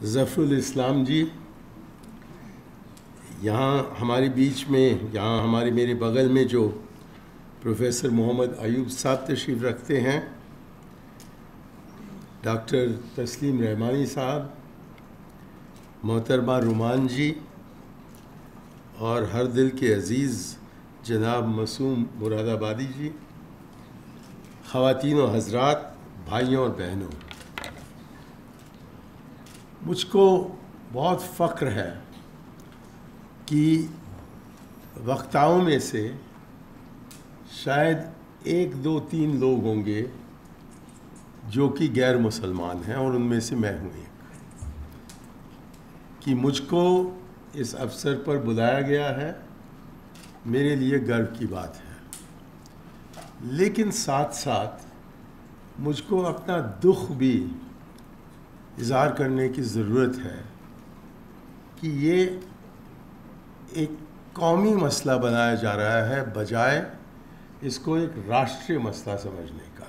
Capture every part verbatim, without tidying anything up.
ज़फ़रुल इस्लाम जी, यहाँ हमारे बीच में, यहाँ हमारे मेरे बगल में जो प्रोफेसर मोहम्मद अयूब साहब तशरीफ़ रखते हैं, डॉक्टर तस्लीम रहमानी साहब, मोहतरमा रुमान जी और हर दिल के अज़ीज़ जनाब मासूम मुरादाबादी जी, ख़वातीन और हज़रात, भाइयों और बहनों, मुझको बहुत फ़ख्र है कि वक्ताओं में से शायद एक दो तीन लोग होंगे जो कि गैर मुसलमान हैं, और उनमें से मैं हूँ एक, कि मुझको इस अवसर पर बुलाया गया है, मेरे लिए गर्व की बात है। लेकिन साथ साथ मुझको अपना दुख भी इज़हार करने की ज़रूरत है कि ये एक कौमी मसला बनाया जा रहा है बजाय इसको एक राष्ट्रीय मसला समझने का।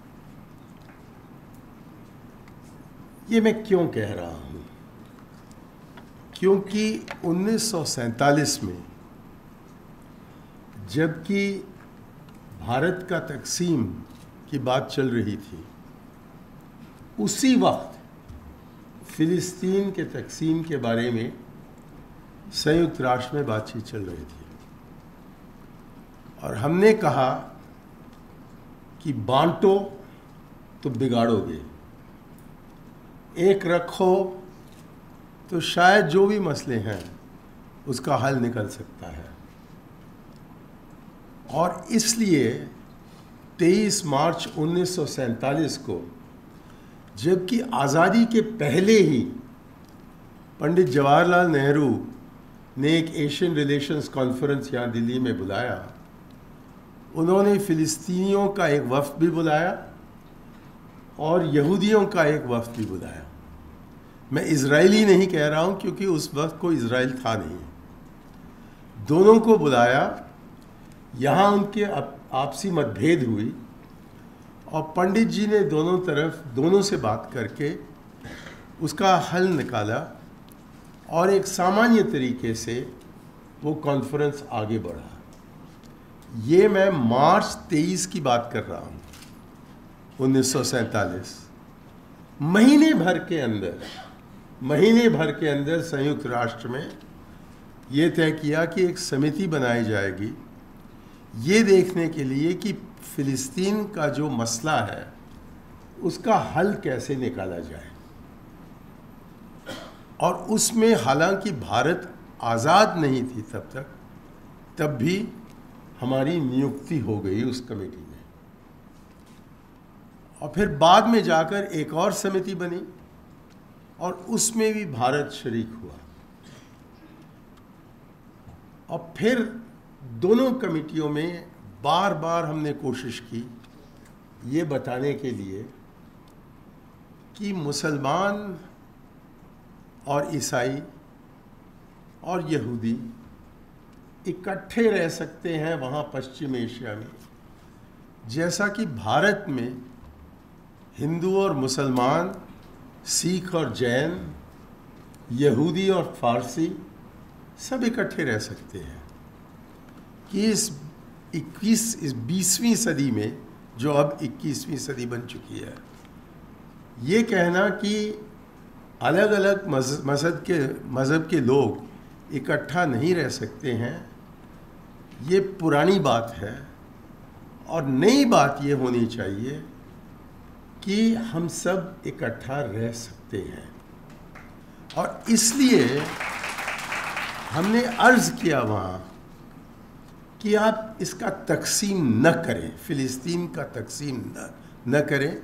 ये मैं क्यों कह रहा हूँ? क्योंकि उन्नीस सौ सैंतालीस में जबकि भारत का तकसीम की बात चल रही थी, उसी वक्त फ़िलिस्तीन के तकसीम के बारे में संयुक्त राष्ट्र में बातचीत चल रही थी, और हमने कहा कि बांटो तो बिगाड़ोगे, एक रखो तो शायद जो भी मसले हैं उसका हल निकल सकता है। और इसलिए तेईस मार्च उन्नीस सौ सैंतालीस को, जबकि आज़ादी के पहले ही पंडित जवाहरलाल नेहरू ने एक एशियन रिलेशंस कॉन्फ्रेंस यहाँ दिल्ली में बुलाया, उन्होंने फ़िलिस्तीनियों का एक वफ़द भी बुलाया और यहूदियों का एक वफ़द भी बुलाया। मैं इज़राइली नहीं कह रहा हूँ क्योंकि उस वक्त कोई इज़राइल था नहीं। दोनों को बुलाया, यहाँ उनके आपसी मतभेद हुई और पंडित जी ने दोनों तरफ दोनों से बात करके उसका हल निकाला और एक सामान्य तरीके से वो कॉन्फ्रेंस आगे बढ़ा। ये मैं मार्च तेईस की बात कर रहा हूँ, उन्नीस सौ सैंतालीस। महीने भर के अंदर महीने भर के अंदर संयुक्त राष्ट्र में ये तय किया कि एक समिति बनाई जाएगी ये देखने के लिए कि फ़िलिस्तीन का जो मसला है उसका हल कैसे निकाला जाए। और उसमें हालांकि भारत आज़ाद नहीं थी तब तक, तब भी हमारी नियुक्ति हो गई उस कमेटी में, और फिर बाद में जाकर एक और समिति बनी और उसमें भी भारत शरीक हुआ। और फिर दोनों कमेटियों में बार बार हमने कोशिश की ये बताने के लिए कि मुसलमान और ईसाई और यहूदी इकट्ठे रह सकते हैं वहाँ पश्चिम एशिया में, जैसा कि भारत में हिंदू और मुसलमान, सिख और जैन, यहूदी और फारसी सब इकट्ठे रह सकते हैं। कि इस इक्कीस इस बीसवीं सदी में, जो अब इक्कीसवीं सदी बन चुकी है, ये कहना कि अलग अलग मज़हब के मज़हब के लोग इकट्ठा नहीं रह सकते हैं, ये पुरानी बात है। और नई बात ये होनी चाहिए कि हम सब इकट्ठा रह सकते हैं। और इसलिए हमने अर्ज़ किया वहाँ कि आप इसका तकसीम न करें, फ़िलिस्तीन का तकसीम न न करें।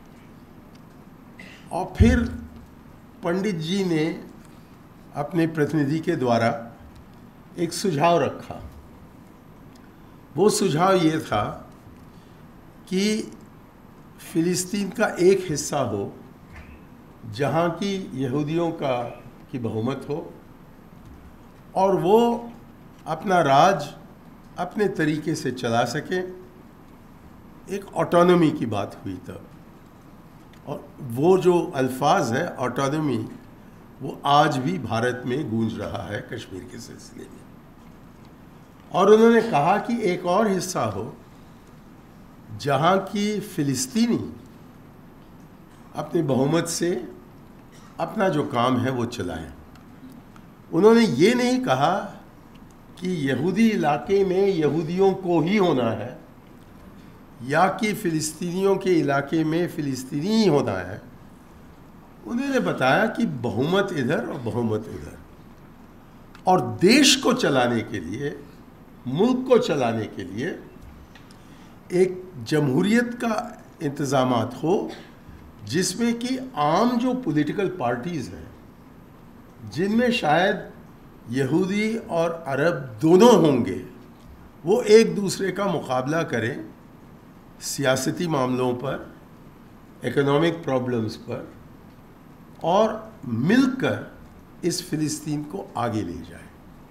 और फिर पंडित जी ने अपने प्रतिनिधि के द्वारा एक सुझाव रखा। वो सुझाव ये था कि फ़िलिस्तीन का एक हिस्सा हो जहाँ की यहूदियों का की बहुमत हो, और वो अपना राज अपने तरीके से चला सके। एक ऑटोनॉमी की बात हुई तब, और वो जो अल्फाज है ऑटोनॉमी, वो आज भी भारत में गूंज रहा है कश्मीर के सिलसिले में। और उन्होंने कहा कि एक और हिस्सा हो जहां की फिलिस्तीनी अपने बहुमत से अपना जो काम है वो चलाएं। उन्होंने ये नहीं कहा कि यहूदी इलाके में यहूदियों को ही होना है या कि फ़िलिस्तीनियों के इलाके में फ़िलिस्तीनी ही होना है। उन्होंने बताया कि बहुमत इधर और बहुमत उधर, और देश को चलाने के लिए, मुल्क को चलाने के लिए एक जमहूरियत का इंतज़ामात हो जिसमें कि आम जो पॉलिटिकल पार्टीज़ हैं, जिनमें शायद यहूदी और अरब दोनों होंगे, वो एक दूसरे का मुकाबला करें सियासती मामलों पर, इकोनॉमिक प्रॉब्लम्स पर, और मिलकर इस फ़िलिस्तीन को आगे ले जाए,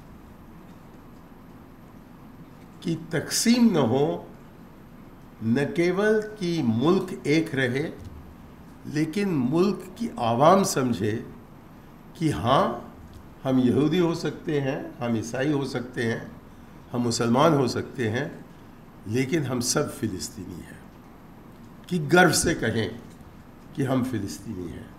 कि तकसीम न हो, न केवल कि मुल्क एक रहे, लेकिन मुल्क की आवाम समझे कि हाँ, हम यहूदी हो सकते हैं, हम ईसाई हो सकते हैं, हम मुसलमान हो सकते हैं, लेकिन हम सब फ़िलिस्तीनी हैं, कि गर्व से कहें कि हम फ़िलिस्तीनी हैं।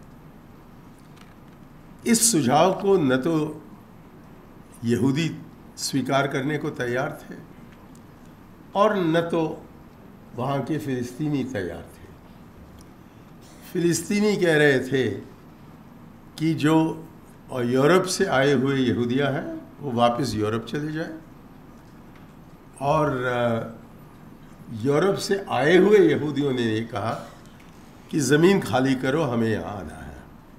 इस सुझाव को न तो यहूदी स्वीकार करने को तैयार थे और न तो वहाँ के फ़िलिस्तीनी तैयार थे। फ़िलिस्तीनी कह रहे थे कि जो यूरोप से आए हुए यहूदियाँ हैं वो वापस यूरोप चले जाएं, और यूरोप से आए हुए यहूदियों ने ये कहा कि ज़मीन खाली करो, हमें यहाँ आना है।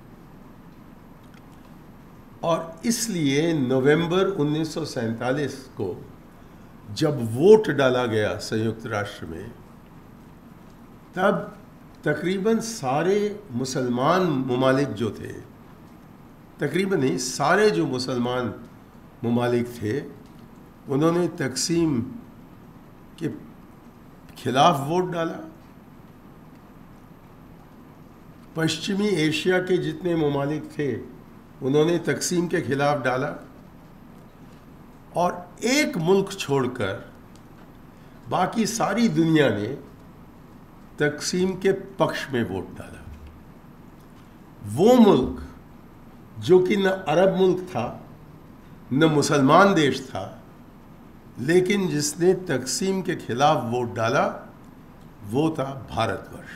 और इसलिए नवंबर उन्नीस सौ सैंतालीस को जब वोट डाला गया संयुक्त राष्ट्र में, तब तकरीबन सारे मुसलमान ममालिक जो थे, तकरीबन नहीं, सारे जो मुसलमान ममालिक थे, उन्होंने तकसीम के खिलाफ वोट डाला। पश्चिमी एशिया के जितने ममालिक थे उन्होंने तकसीम के खिलाफ डाला, और एक मुल्क छोड़कर बाकी सारी दुनिया ने तकसीम के पक्ष में वोट डाला। वो मुल्क जो कि न अरब मुल्क था न मुसलमान देश था, लेकिन जिसने तकसीम के खिलाफ वोट डाला वो था भारतवर्ष।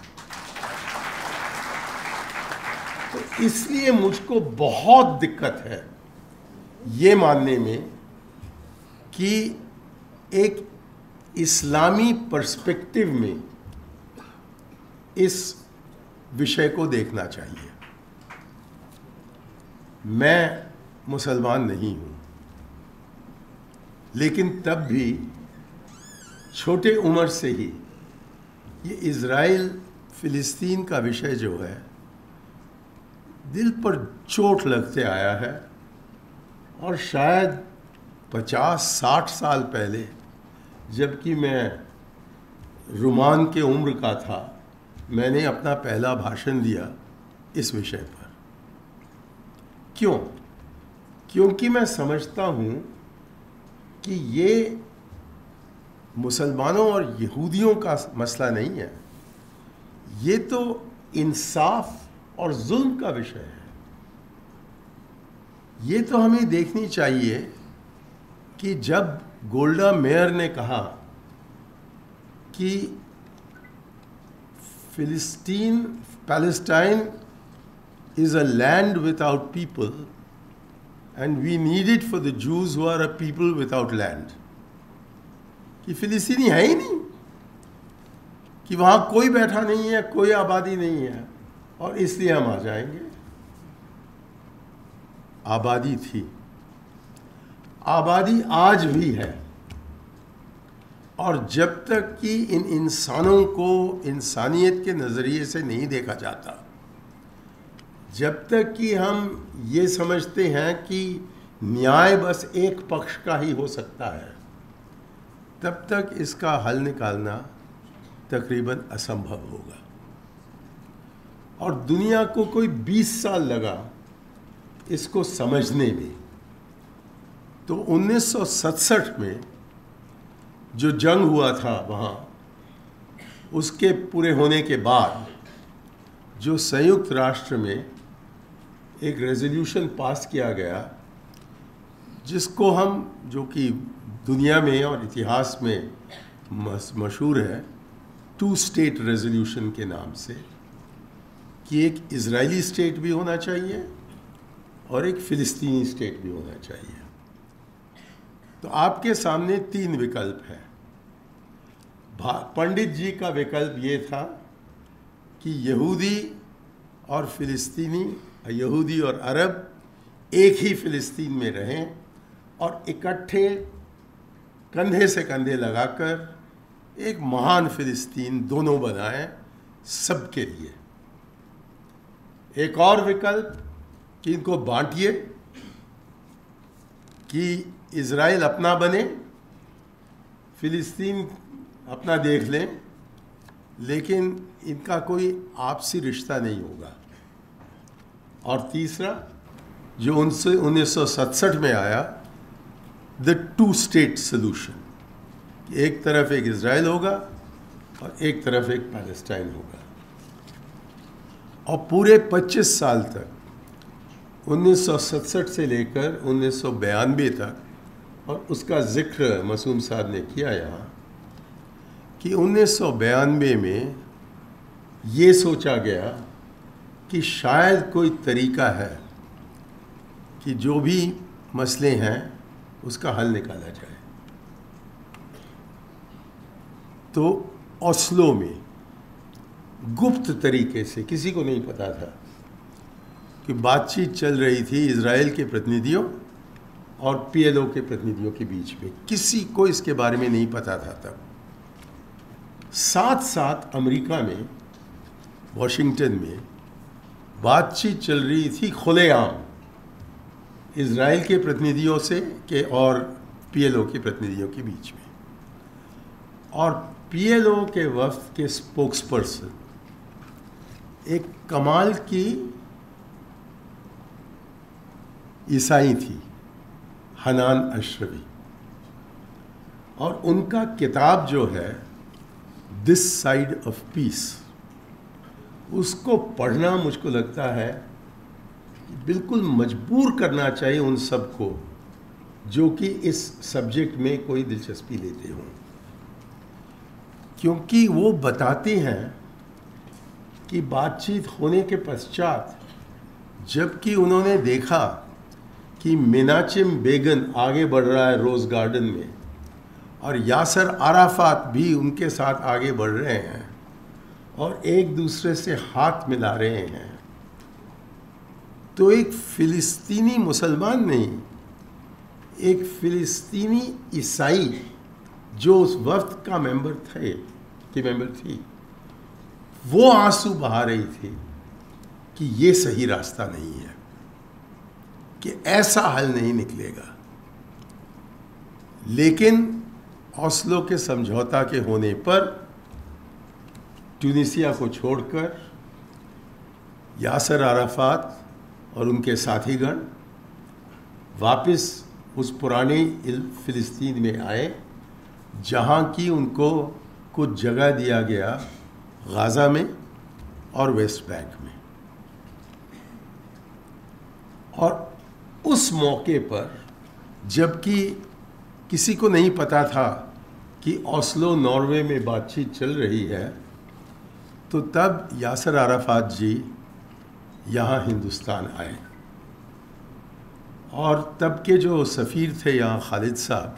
तो इसलिए मुझको बहुत दिक्कत है ये मानने में कि एक इस्लामी पर्सपेक्टिव में इस विषय को देखना चाहिए। मैं मुसलमान नहीं हूँ, लेकिन तब भी छोटे उम्र से ही ये इज़राइल फ़िलिस्तीन का विषय जो है दिल पर चोट लगते आया है। और शायद पचास साठ साल पहले, जबकि मैं रुमान के उम्र का था, मैंने अपना पहला भाषण दिया इस विषय पर। क्यों? क्योंकि मैं समझता हूँ कि ये मुसलमानों और यहूदियों का मसला नहीं है, ये तो इंसाफ और जुल्म का विषय है। ये तो हमें देखनी चाहिए कि जब गोल्डा मेयर ने कहा कि फिलिस्तीन Palestine is a land without people and we need it for the Jews who are a people without land, कि फिलिस्तीनी है ही नहीं, कि वहाँ कोई बैठा नहीं है, कोई आबादी नहीं है, और इसलिए हम आ जाएंगे। आबादी थी, आबादी आज भी है, और जब तक कि इन इंसानों को इंसानियत के नज़रिए से नहीं देखा जाता, जब तक कि हम ये समझते हैं कि न्याय बस एक पक्ष का ही हो सकता है, तब तक इसका हल निकालना तकरीबन असंभव होगा। और दुनिया को कोई बीस साल लगा इसको समझने में, तो उन्नीस सौ सड़सठ में जो जंग हुआ था वहाँ, उसके पूरे होने के बाद जो संयुक्त राष्ट्र में एक रेजोल्यूशन पास किया गया, जिसको हम, जो कि दुनिया में और इतिहास में मशहूर है, टू स्टेट रेजोल्यूशन के नाम से, कि एक इजरायली स्टेट भी होना चाहिए और एक फ़िलिस्तीनी स्टेट भी होना चाहिए। तो आपके सामने तीन विकल्प हैं। पंडित जी का विकल्प ये था कि यहूदी और फ़िलिस्तीनी, यहूदी और अरब एक ही फ़िलिस्तीन में रहें और इकट्ठे कंधे से कंधे लगाकर एक महान फ़िलिस्तीन दोनों बनाएं सबके लिए। एक और विकल्प कि इनको बांटिए, कि इज़राइल अपना बने, फ़िलिस्तीन अपना देख लें, लेकिन इनका कोई आपसी रिश्ता नहीं होगा। और तीसरा जो उनसे उन्नीस सौ सड़सठ में आया, द टू स्टेट सोल्यूशन, एक तरफ एक इज़राइल होगा और एक तरफ एक पैलेस्टाइन होगा। और पूरे पच्चीस साल तक, उन्नीस सौ सड़सठ से लेकर उन्नीस सौ बयानवे तक, और उसका जिक्र मासूम साहब ने किया यहाँ, कि उन्नीस सौ बयानवे में ये सोचा गया कि शायद कोई तरीका है कि जो भी मसले हैं उसका हल निकाला जाए। तो ओस्लो में गुप्त तरीके से, किसी को नहीं पता था, कि बातचीत चल रही थी इजराइल के प्रतिनिधियों और पीएलओ के प्रतिनिधियों के बीच में। किसी को इसके बारे में नहीं पता था तब। साथ साथ अमेरिका में, वॉशिंगटन में बातचीत चल रही थी खुलेआम इजराइल के प्रतिनिधियों से के और पीएलओ के प्रतिनिधियों के बीच में। और पीएलओ के वफ्द के स्पोक्सपर्सन एक कमाल की ईसाई थी, हनान अशरवी, और उनका किताब जो है दिस साइड ऑफ पीस, उसको पढ़ना मुझको लगता है बिल्कुल मजबूर करना चाहिए उन सबको जो कि इस सब्जेक्ट में कोई दिलचस्पी लेते हों, क्योंकि वो बताते हैं कि बातचीत होने के पश्चात जबकि उन्होंने देखा कि मेनाचिम बेगन आगे बढ़ रहा है रोज़ गार्डन में और यासर अराफात भी उनके साथ आगे बढ़ रहे हैं और एक दूसरे से हाथ मिला रहे हैं, तो एक फ़िलिस्तीनी मुसलमान नहीं, एक फ़िलिस्तीनी ईसाई जो उस वक्त का मेंबर थे कि मेंबर थी, वो आंसू बहा रही थी कि ये सही रास्ता नहीं है, कि ऐसा हल नहीं निकलेगा। लेकिन ओस्लो के समझौता के होने पर ट्यूनीसिया को छोड़कर यासर अराफात और उनके साथीगण वापस उस पुरानी फ़िलिस्तीन में आए, जहाँ की उनको कुछ जगह दिया गया गाज़ा में और वेस्ट बैंक में। और उस मौके पर जबकि किसी को नहीं पता था कि ओस्लो नॉर्वे में बातचीत चल रही है, तो तब यासर अराफात जी यहाँ हिंदुस्तान आए और तब के जो सफ़ीर थे यहाँ खालिद साहब,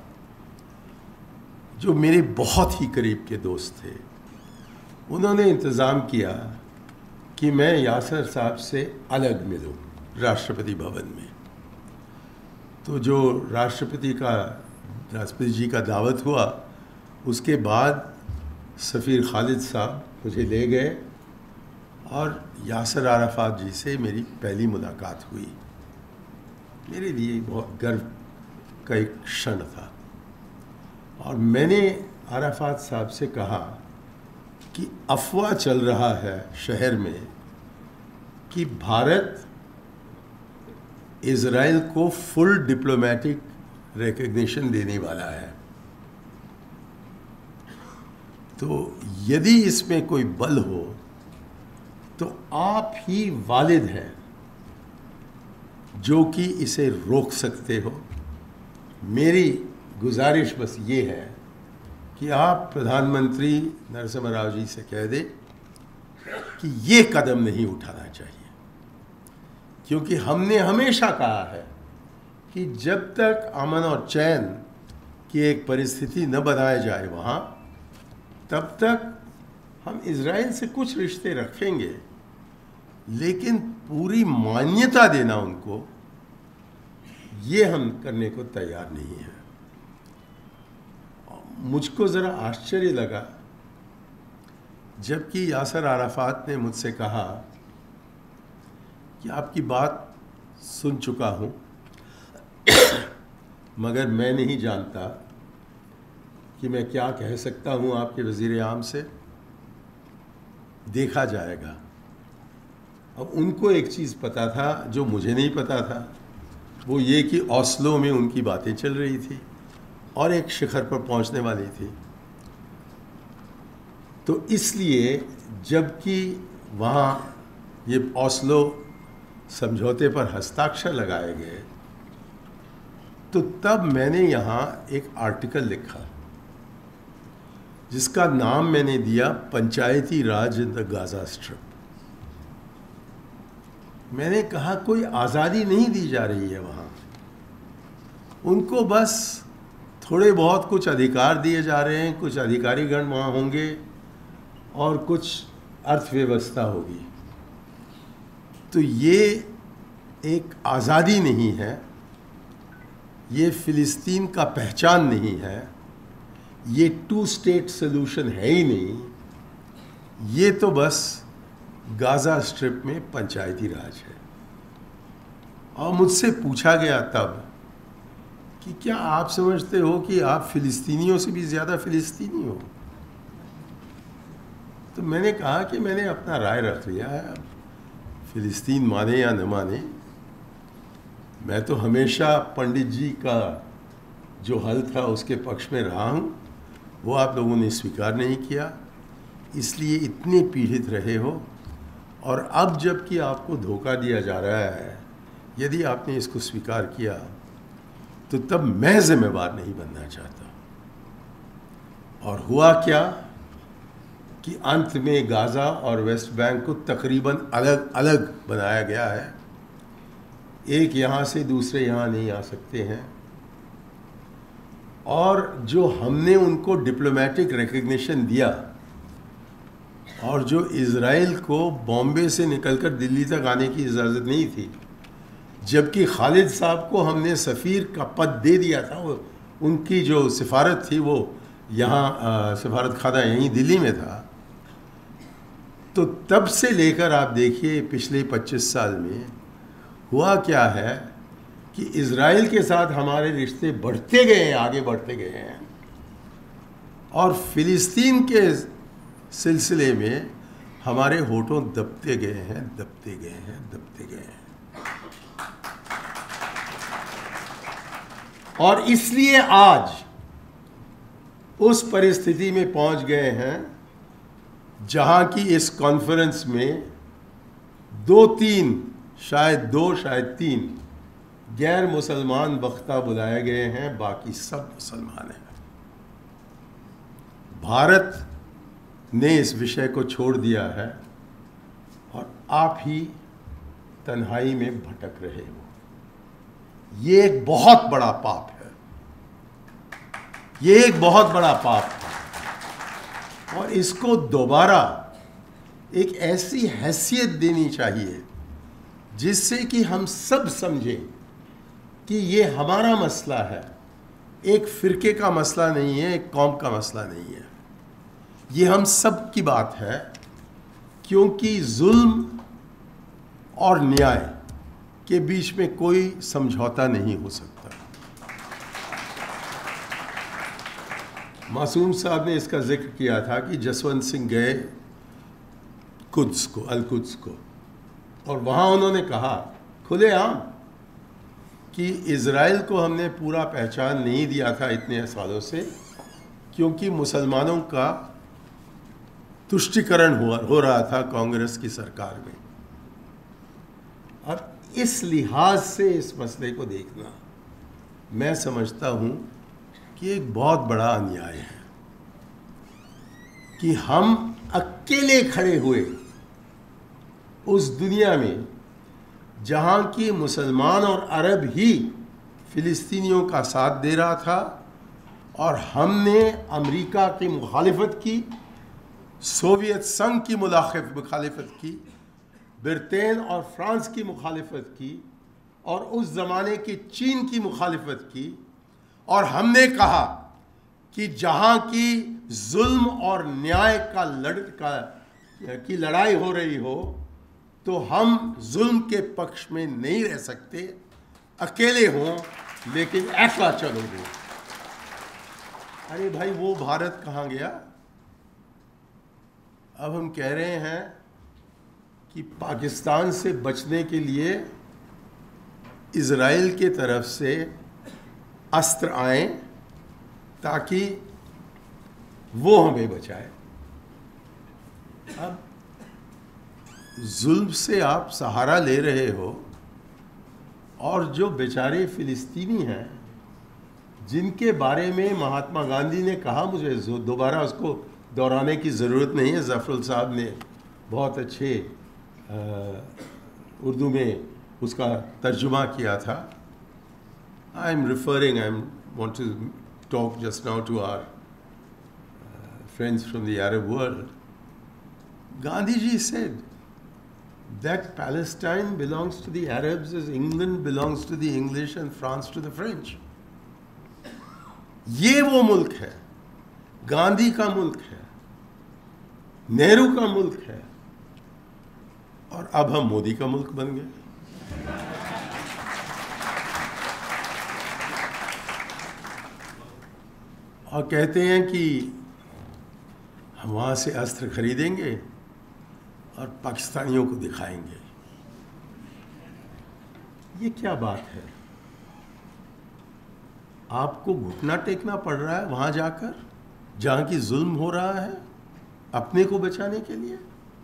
जो मेरे बहुत ही करीब के दोस्त थे, उन्होंने इंतज़ाम किया कि मैं यासर साहब से अलग मिलूं राष्ट्रपति भवन में। तो जो राष्ट्रपति का राष्ट्रपति जी का दावत हुआ, उसके बाद सफ़ीर खालिद साहब मुझे ले गए और यासर अराफात जी से मेरी पहली मुलाकात हुई। मेरे लिए बहुत गर्व का एक क्षण था और मैंने अराफात साहब से कहा कि अफवाह चल रहा है शहर में कि भारत इज़राइल को फुल डिप्लोमेटिक रिकग्निशन देने वाला है। तो यदि इसमें कोई बल हो तो आप ही वालिद हैं जो कि इसे रोक सकते हो। मेरी गुजारिश बस ये है कि आप प्रधानमंत्री नरसिम्हा राव जी से कह दें कि ये कदम नहीं उठाना चाहिए, क्योंकि हमने हमेशा कहा है कि जब तक अमन और चैन की एक परिस्थिति न बनाई जाए वहाँ, तब तक हम इज़राइल से कुछ रिश्ते रखेंगे, लेकिन पूरी मान्यता देना उनको, ये हम करने को तैयार नहीं है। मुझको ज़रा आश्चर्य लगा जबकि यासर अराफात ने मुझसे कहा कि आपकी बात सुन चुका हूँ मगर मैं नहीं जानता कि मैं क्या कह सकता हूँ आपके वज़ीर आम से, देखा जाएगा। अब उनको एक चीज़ पता था जो मुझे नहीं पता था, वो ये कि ओस्लो में उनकी बातें चल रही थी और एक शिखर पर पहुंचने वाली थी। तो इसलिए जबकि वहाँ ये ओस्लो समझौते पर हस्ताक्षर लगाए गए, तो तब मैंने यहाँ एक आर्टिकल लिखा जिसका नाम मैंने दिया Panchayati Raj in the Gaza strip. मैंने कहा कोई आज़ादी नहीं दी जा रही है वहाँ, उनको बस थोड़े बहुत कुछ अधिकार दिए जा रहे हैं, कुछ अधिकारीगण वहाँ होंगे और कुछ अर्थव्यवस्था होगी। तो ये एक आज़ादी नहीं है, ये फ़िलिस्तीन का पहचान नहीं है, ये टू स्टेट सॉल्यूशन है ही नहीं, ये तो बस गाज़ा स्ट्रिप में पंचायती राज है। और मुझसे पूछा गया तब कि क्या आप समझते हो कि आप फ़िलिस्तीनियों से भी ज़्यादा फ़िलिस्तीनी हो? तो मैंने कहा कि मैंने अपना राय रख लिया है, फ़िलिस्तीन माने या न माने, मैं तो हमेशा पंडित जी का जो हल था उसके पक्ष में रहा हूँ, वो आप लोगों ने स्वीकार नहीं किया, इसलिए इतने पीड़ित रहे हो। और अब जबकि आपको धोखा दिया जा रहा है, यदि आपने इसको स्वीकार किया तो तब मैं जिम्मेवार नहीं बनना चाहता। और हुआ क्या कि अंत में गाज़ा और वेस्ट बैंक को तकरीबन अलग अलग बनाया गया है, एक यहाँ से दूसरे यहाँ नहीं आ सकते हैं। और जो हमने उनको डिप्लोमेटिक रिकग्निशन दिया और जो इज़राइल को बॉम्बे से निकलकर दिल्ली तक आने की इजाज़त नहीं थी, जबकि खालिद साहब को हमने सफ़ीर का पद दे दिया था, वो उनकी जो सिफारत थी वो यहाँ सिफारत खाना यहीं दिल्ली में था। तो तब से लेकर आप देखिए पिछले पच्चीस साल में हुआ क्या है कि इज़राइल के साथ हमारे रिश्ते बढ़ते गए हैं, आगे बढ़ते गए हैं, और फ़िलिस्तीन के सिलसिले में हमारे होठों दबते गए हैं, दबते गए हैं, दबते गए हैं। और इसलिए आज उस परिस्थिति में पहुंच गए हैं जहां की इस कॉन्फ्रेंस में दो तीन, शायद दो, शायद तीन गैर मुसलमान वक्ता बुलाए गए हैं, बाकी सब मुसलमान हैं। भारत ने इस विषय को छोड़ दिया है और आप ही तन्हाई में भटक रहे हो। ये एक बहुत बड़ा पाप है, ये एक बहुत बड़ा पाप है, और इसको दोबारा एक ऐसी हैसियत देनी चाहिए जिससे कि हम सब समझें कि ये हमारा मसला है, एक फ़िरके का मसला नहीं है, एक कौम का मसला नहीं है, ये हम सब की बात है। क्योंकि जुल्म और न्याय के बीच में कोई समझौता नहीं हो सकता। मासूम साहब ने इसका जिक्र किया था कि जसवंत सिंह गए कुद्स को, अल कुद्स को, और वहाँ उन्होंने कहा खुलेआम कि इज़राइल को हमने पूरा पहचान नहीं दिया था इतने सालों से, क्योंकि मुसलमानों का तुष्टीकरण हुआ हो रहा था कांग्रेस की सरकार में। और इस लिहाज से इस मसले को देखना मैं समझता हूँ कि एक बहुत बड़ा अन्याय है कि हम अकेले खड़े हुए उस दुनिया में जहाँ की मुसलमान और अरब ही फ़िलिस्तीनियों का साथ दे रहा था, और हमने अमेरिका की मुखालिफत की, सोवियत संघ की मुखालिफत की, ब्रिटेन और फ्रांस की मुखालिफत की, और उस ज़माने की चीन की मुखालिफत की, और हमने कहा कि जहाँ की जुल्म और न्याय का लड़ का की लड़ाई हो रही हो तो हम जुल्म के पक्ष में नहीं रह सकते, अकेले हों लेकिन ऐसा चलोगे। अरे भाई, वो भारत कहाँ गया? अब हम कह रहे हैं कि पाकिस्तान से बचने के लिए इज़राइल के तरफ से अस्त्र आए ताकि वो हमें बचाए। अब जुल्म से आप सहारा ले रहे हो, और जो बेचारे फ़िलिस्तीनी हैं जिनके बारे में महात्मा गांधी ने कहा, मुझे दोबारा उसको दोहराने की ज़रूरत नहीं है, ज़फ़रुल साहब ने बहुत अच्छे उर्दू में उसका तर्जुमा किया था। I am referring I am want to talk just now to our friends from the Arab world. Gandhi ji said that Palestine belongs to the Arabs as England belongs to the English and France to the French. ये वो मुल्क है, गांधी का मुल्क है, नेहरू का मुल्क है, और अब हम मोदी का मुल्क बन गए। और कहते हैं कि हम वहाँ से अस्त्र खरीदेंगे और पाकिस्तानियों को दिखाएंगे। ये क्या बात है? आपको घुटना टेकना पड़ रहा है वहाँ जाकर जहाँ की जुल्म हो रहा है अपने को बचाने के लिए,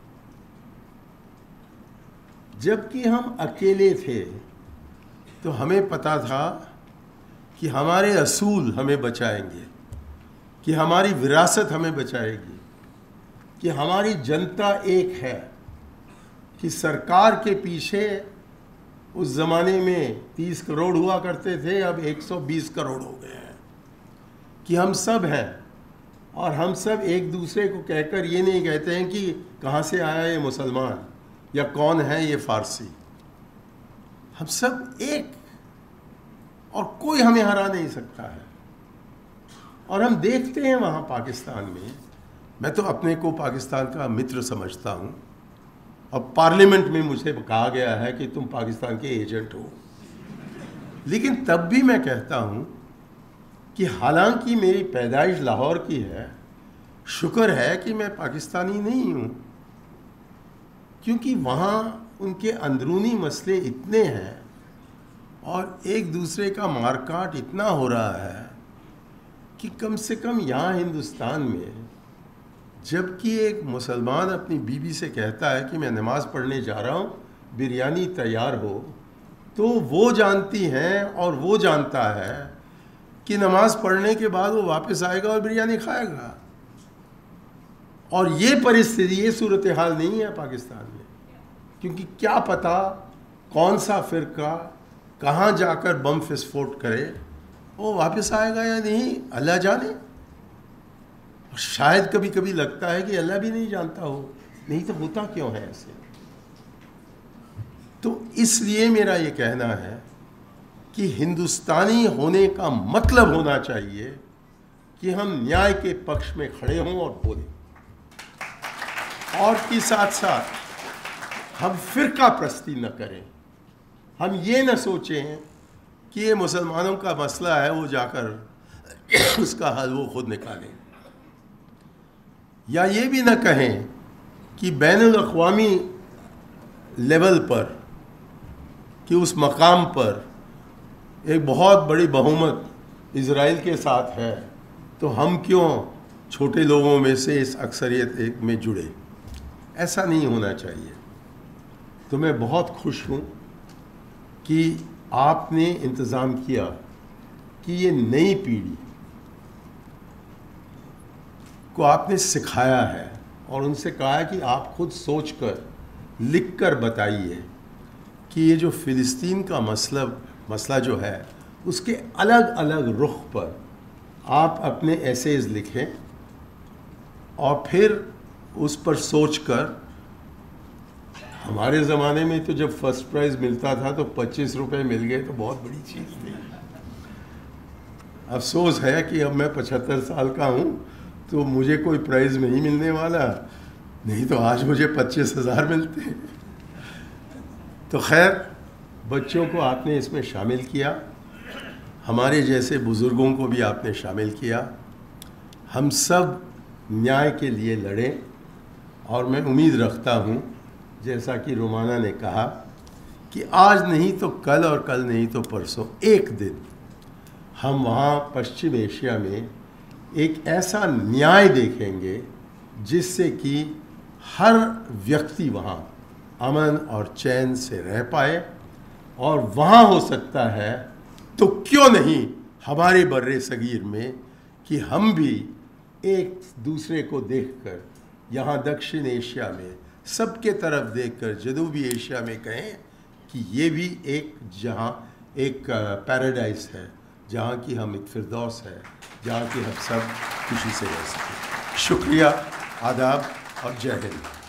जबकि हम अकेले थे तो हमें पता था कि हमारे असूल हमें बचाएंगे, कि हमारी विरासत हमें बचाएगी, कि हमारी जनता एक है, कि सरकार के पीछे उस ज़माने में तीस करोड़ हुआ करते थे, अब एक सौ बीस करोड़ हो गए हैं, कि हम सब हैं, और हम सब एक दूसरे को कहकर ये नहीं कहते हैं कि कहाँ से आया ये मुसलमान या कौन है ये फ़ारसी। हम सब एक, और कोई हमें हरा नहीं सकता है। और हम देखते हैं वहाँ पाकिस्तान में, मैं तो अपने को पाकिस्तान का मित्र समझता हूँ, और पार्लियामेंट में मुझे कहा गया है कि तुम पाकिस्तान के एजेंट हो, लेकिन तब भी मैं कहता हूँ कि हालांकि मेरी पैदाइश लाहौर की है, शुक्र है कि मैं पाकिस्तानी नहीं हूँ, क्योंकि वहाँ उनके अंदरूनी मसले इतने हैं और एक दूसरे का मारकाट इतना हो रहा है कि कम से कम यहाँ हिंदुस्तान में जबकि एक मुसलमान अपनी बीवी से कहता है कि मैं नमाज़ पढ़ने जा रहा हूँ, बिरयानी तैयार हो, तो वो जानती हैं और वो जानता है कि नमाज़ पढ़ने के बाद वो वापस आएगा और बिरयानी खाएगा। और ये परिस्थिति, ये सूरत हाल नहीं है पाकिस्तान में, क्योंकि क्या पता कौन सा फ़िरका कहाँ जाकर बम विस्फोट करे, वो वापस आएगा या नहीं, अल्लाह जाने। और शायद कभी कभी लगता है कि अल्लाह भी नहीं जानता हो, नहीं तो होता क्यों है ऐसे। तो इसलिए मेरा ये कहना है कि हिंदुस्तानी होने का मतलब होना चाहिए कि हम न्याय के पक्ष में खड़े हों और बोलें, और के साथ साथ हम फिरका प्रस्ती न करें। हम ये न सोचें कि ये मुसलमानों का मसला है, वो जाकर उसका हल वो खुद निकालें, या ये भी न कहें कि बैनुल अक़वामी लेवल पर, कि उस मकाम पर एक बहुत बड़ी बहुमत इजराइल के साथ है, तो हम क्यों छोटे लोगों में से इस अक्सरियत एक में जुड़े? ऐसा नहीं होना चाहिए। तो मैं बहुत खुश हूँ कि आपने इंतज़ाम किया कि ये नई पीढ़ी को आपने सिखाया है और उनसे कहा है कि आप खुद सोचकर लिख कर बताइए कि ये जो फ़िलिस्तीन का मसला मसला जो है उसके अलग अलग रुख पर आप अपने एसेज लिखें और फिर उस पर सोचकर। हमारे ज़माने में तो जब फर्स्ट प्राइज़ मिलता था तो पच्चीस रुपए मिल गए तो बहुत बड़ी चीज़ थी। अफसोस है कि अब मैं पचहत्तर साल का हूँ तो मुझे कोई प्राइज़ नहीं मिलने वाला, नहीं तो आज मुझे पच्चीस हज़ार मिलते। तो खैर, बच्चों को आपने इसमें शामिल किया, हमारे जैसे बुज़ुर्गों को भी आपने शामिल किया। हम सब न्याय के लिए लड़ें और मैं उम्मीद रखता हूँ, जैसा कि रोमाना ने कहा, कि आज नहीं तो कल और कल नहीं तो परसों एक दिन हम वहाँ पश्चिम एशिया में एक ऐसा न्याय देखेंगे जिससे कि हर व्यक्ति वहाँ अमन और चैन से रह पाए। और वहाँ हो सकता है तो क्यों नहीं हमारे बर्रे सगीर में कि हम भी एक दूसरे को देखकर यहाँ दक्षिण एशिया में सबके तरफ देखकर जनूबी एशिया में कहें कि ये भी एक जहाँ एक पैराडाइस है, जहाँ की हम एक फिरदौस है, जहाँ की हम सब खुशी से रह सकें। शुक्रिया, आदाब और जय हिंद।